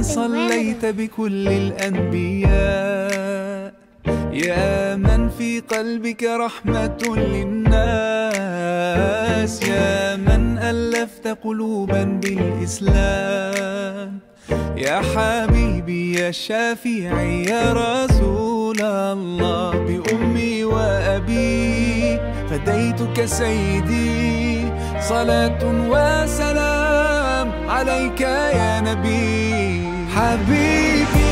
صليت بكل الأنبياء، يا من في قلبك رحمة للناس، يا من ألفت قلوبا بالإسلام، يا حبيبي يا شافعي يا رسول الله، بأمي وأبي فديتك سيدي، صلاة وسلام عليك يا نبي. حبيبي